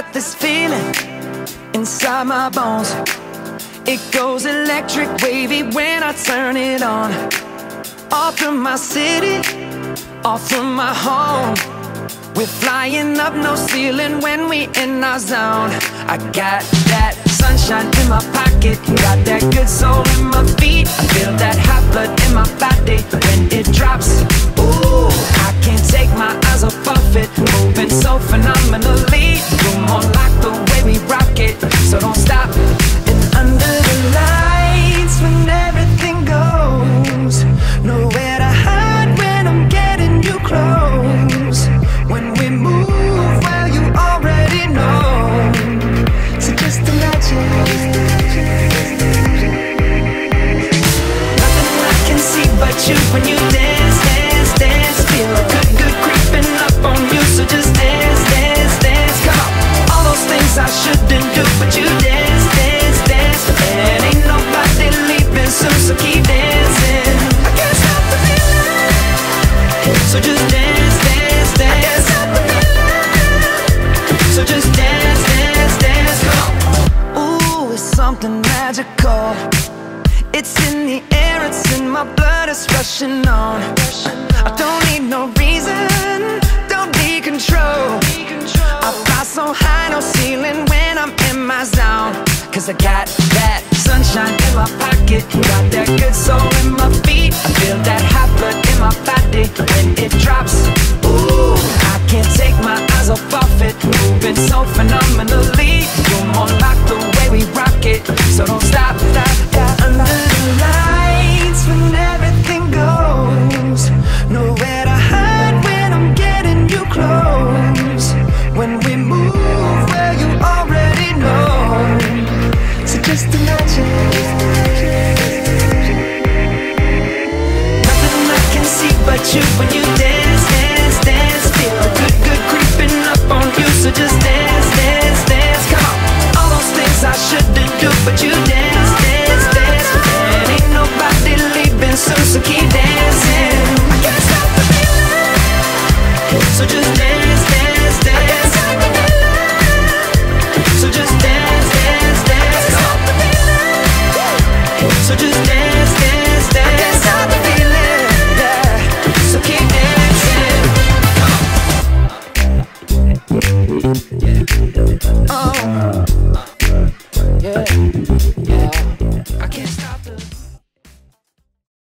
got this feeling inside my bones. It goes electric wavy when I turn it on. All through my city, all through my home. We're flying up, no ceiling when we in our zone. I got that sunshine in my pocket, got that good soul in my feet. I feel that hot blood in my body when it drops. Ooh, I can't take my eyes off of it, moving so phenomenally. You're more like the way we rock it, so don't stop. And under the lights when everything goes, nowhere to hide when I'm getting you close. When we move, well, you already know. So just imagine. Nothing I can see but you when you dance, dance, dance. Feel good, good creeping up on you. So just dance, dance, dance. Come on. All those things I shouldn't do, but you dance, dance, dance. And ain't nobody leaving soon, so keep dancing. I can't stop the feeling. So just dance, dance, dance. I can't stop the feeling. So just dance, dance, dance. Come on. Ooh, it's something magical. It's in the air, it's in my blood, it's rushing on. I don't need no reason, don't need control. I fly so high, no ceiling when I'm in my zone. Cause I got that sunshine in my pocket, got that good soul